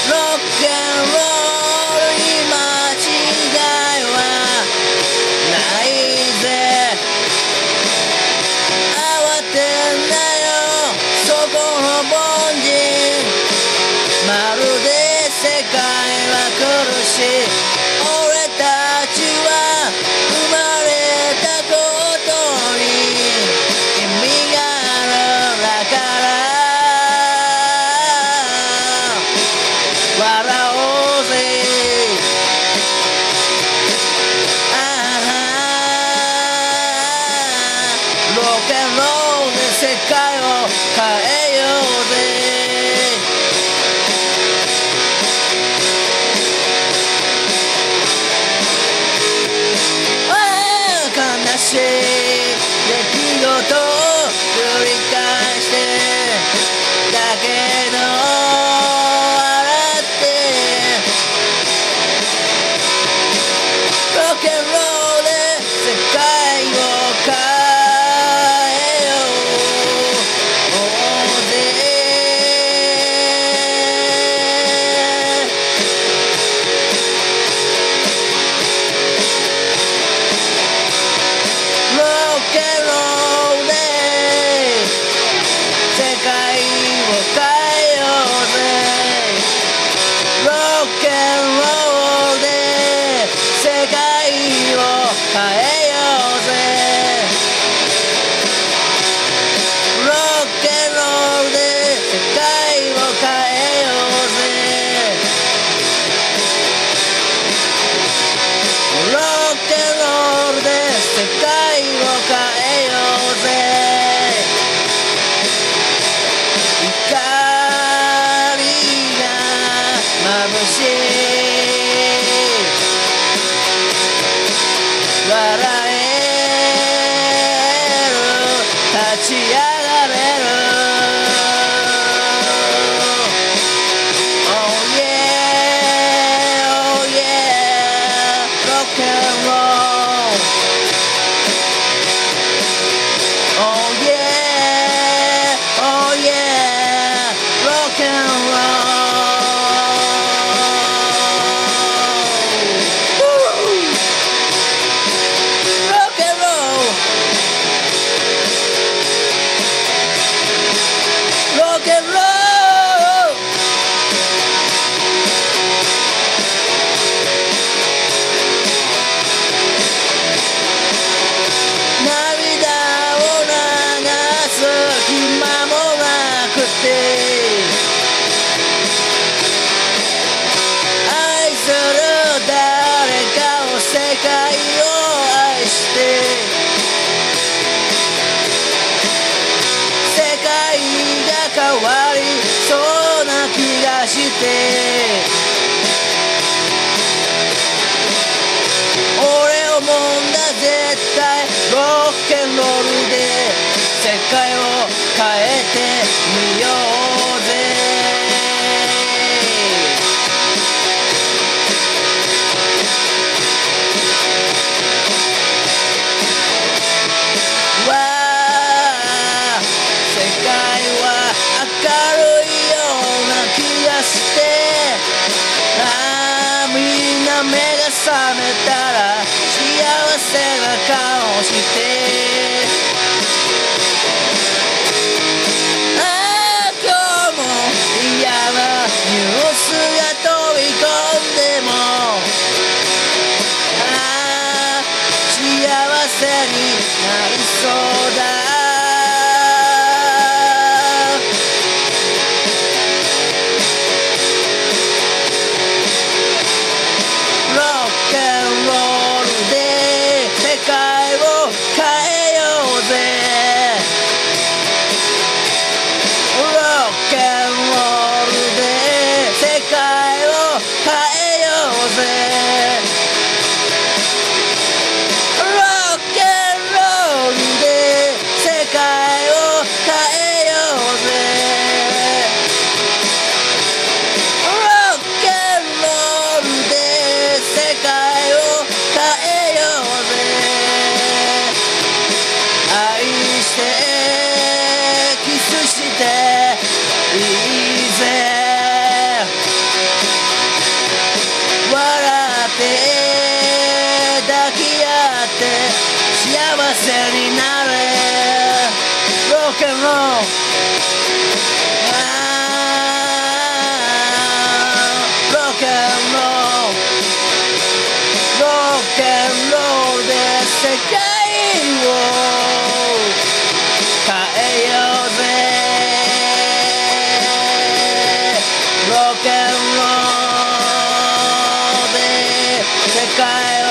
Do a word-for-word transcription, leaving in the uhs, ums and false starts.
ロックンロールに間違いはないぜ。慌てんなよそこの凡人。まるで世界は苦しい。俺たちは生まれたことに意味があるだから笑おうぜ。ああロックンロールで世界を変えようぜ。悲しい出来事を繰り返してだけど笑ってロックンロールで世界を変えようぜ。ロックンロールで世界を変えようぜ。ロックンロールで世界を変えようぜ。ロックンロールで世界を変えようぜ。ロックンロールで世界を変えようぜ。光が眩しい。笑える立ち上がれる。Oh yeah oh yeah rock and roll Oh yeah oh yeah rock and roll Woo! Rock and roll Rock and roll涙を流す暇もなくて愛する誰かを世界を愛して世界が変わりそうな気がして俺をもんだ絶対ロックンロールで世界を変えてみようぜ。わあ世界は明るいような気がしてああみんな目が覚めたら幸せな顔してああ今日も嫌なニュースが飛び込んでもああ幸せになりそうだロックンロケンロールロッケンロールで世界を変えようぜロッケンロールで世界を